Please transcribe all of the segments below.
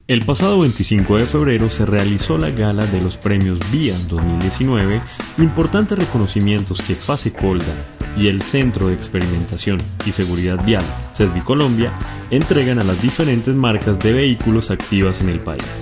El pasado 25 de febrero se realizó la gala de los premios VIA 2019, importantes reconocimientos que Fasecolda y el Centro de Experimentación y Seguridad Vial, CESVI Colombia, entregan a las diferentes marcas de vehículos activas en el país.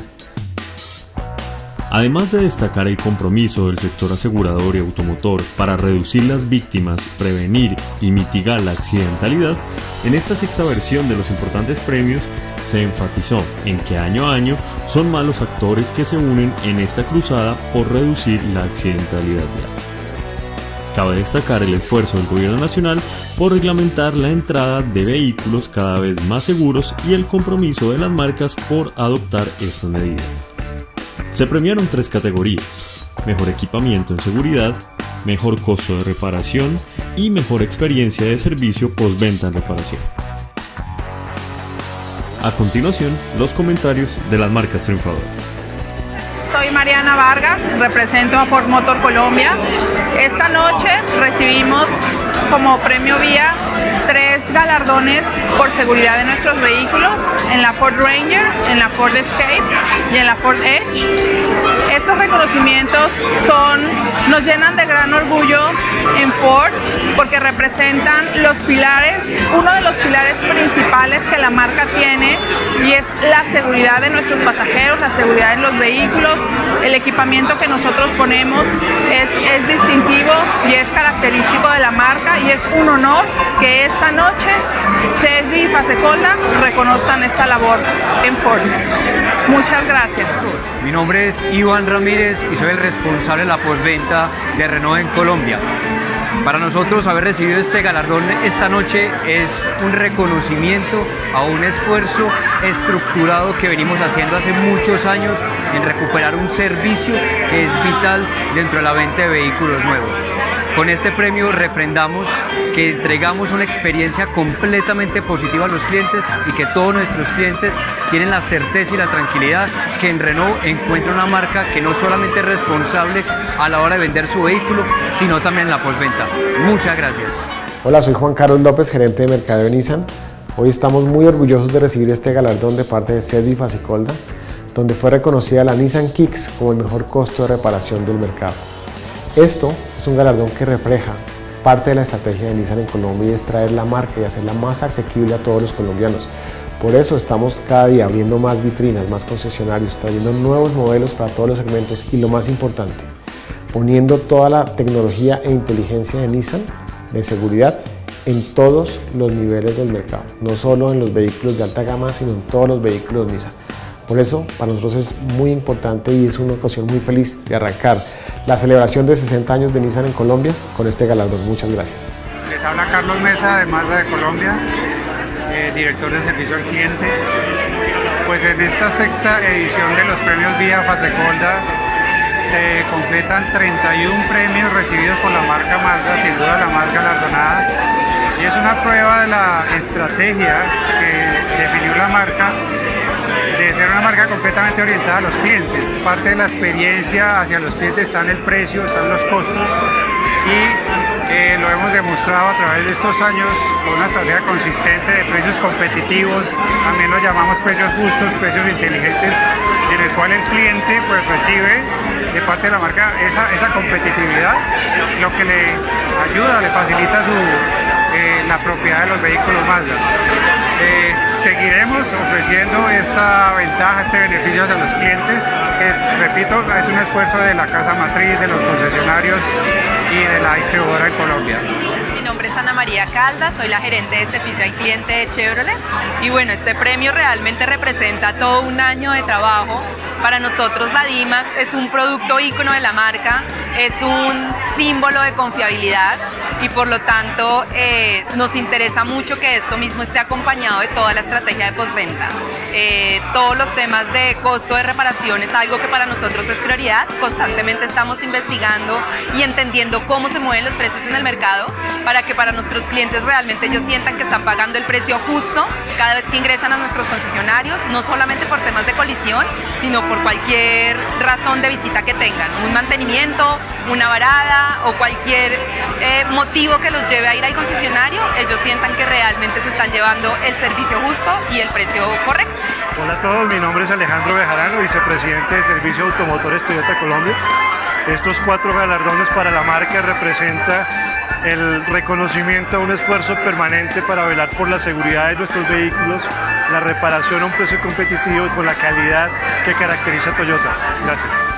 Además de destacar el compromiso del sector asegurador y automotor para reducir las víctimas, prevenir y mitigar la accidentalidad, en esta sexta versión de los importantes premios se enfatizó en que año a año son más los actores que se unen en esta cruzada por reducir la accidentalidad vial. Cabe destacar el esfuerzo del Gobierno Nacional por reglamentar la entrada de vehículos cada vez más seguros y el compromiso de las marcas por adoptar estas medidas. Se premiaron 3 categorías: mejor equipamiento en seguridad, mejor costo de reparación y mejor experiencia de servicio postventa en reparación. A continuación, los comentarios de las marcas triunfadoras. Soy Mariana Vargas, represento a Ford Motor Colombia. Esta noche recibimos como premio VIA 3 galardones por seguridad de nuestros vehículos en la Ford Ranger, en la Ford Escape y en la Ford Edge. Estos reconocimientos nos llenan de gran orgullo en Ford porque representan los pilares, uno de los pilares principales que la marca tiene, y es la seguridad de nuestros pasajeros, la seguridad en los vehículos. El equipamiento que nosotros ponemos es distintivo y es característico de la marca, y es un honor que esta noche CESVI y Fasecolda reconozcan esta labor en Ford. Muchas gracias. Mi nombre es Iván Ramírez y soy el responsable de la postventa de Renault en Colombia. Para nosotros haber recibido este galardón esta noche es un reconocimiento a un esfuerzo estructurado que venimos haciendo hace muchos años en recuperar un servicio que es vital dentro de la venta de vehículos nuevos. Con este premio refrendamos que entregamos una experiencia completamente positiva a los clientes y que todos nuestros clientes tienen la certeza y la tranquilidad que en Renault encuentra una marca que no solamente es responsable a la hora de vender su vehículo, sino también en la postventa. Muchas gracias. Hola, soy Juan Carlos López, gerente de mercadeo de Nissan. Hoy estamos muy orgullosos de recibir este galardón de parte de CESVI y Fasecolda, donde fue reconocida la Nissan Kicks como el mejor costo de reparación del mercado. Esto es un galardón que refleja parte de la estrategia de Nissan en Colombia, y es traer la marca y hacerla más asequible a todos los colombianos. Por eso estamos cada día abriendo más vitrinas, más concesionarios, trayendo nuevos modelos para todos los segmentos y, lo más importante, poniendo toda la tecnología e inteligencia de Nissan de seguridad en todos los niveles del mercado, no solo en los vehículos de alta gama, sino en todos los vehículos Nissan. Por eso, para nosotros es muy importante y es una ocasión muy feliz de arrancar la celebración de 60 años de Nissan en Colombia con este galardón. Muchas gracias. Les habla Carlos Mesa de Mazda de Colombia, director de servicio al cliente. Pues en esta sexta edición de los premios VIA Fasecolda se completan 31 premios recibidos por la marca Mazda, sin duda la más galardonada, y es una prueba de la estrategia que definió la marca de ser una marca completamente orientada a los clientes. Parte de la experiencia hacia los clientes está en el precio, están los costos, y lo hemos demostrado a través de estos años con una estrategia consistente de precios competitivos. También lo llamamos precios justos, precios inteligentes, en el cual el cliente pues recibe de parte de la marca esa competitividad, lo que le ayuda, le facilita la propiedad de los vehículos Mazda. Seguiremos ofreciendo esta ventaja, este beneficio hacia los clientes, que, repito, es un esfuerzo de la casa matriz, de los concesionarios y de la distribuidora en Colombia. Mi nombre es Ana María Caldas, soy la gerente de servicio al cliente de Chevrolet, y bueno, este premio realmente representa todo un año de trabajo. Para nosotros la D-Max es un producto ícono de la marca, es un símbolo de confiabilidad, y por lo tanto nos interesa mucho que esto mismo esté acompañado de toda la estrategia de postventa. Todos los temas de costo de reparación es algo que para nosotros es prioridad. Constantemente estamos investigando y entendiendo cómo se mueven los precios en el mercado para que para nuestros clientes realmente ellos sientan que están pagando el precio justo cada vez que ingresan a nuestros concesionarios, no solamente por temas de colisión, sino por cualquier razón de visita que tengan, un mantenimiento, una varada o cualquier motivo que los lleve a ir al concesionario, ellos sientan que realmente se están llevando el servicio justo y el precio correcto. Hola a todos, mi nombre es Alejandro Bejarano, vicepresidente de Servicio Automotores Toyota Colombia. Estos 4 galardones para la marca representan el reconocimiento a un esfuerzo permanente para velar por la seguridad de nuestros vehículos, la reparación a un precio competitivo y con la calidad que caracteriza a Toyota. Gracias.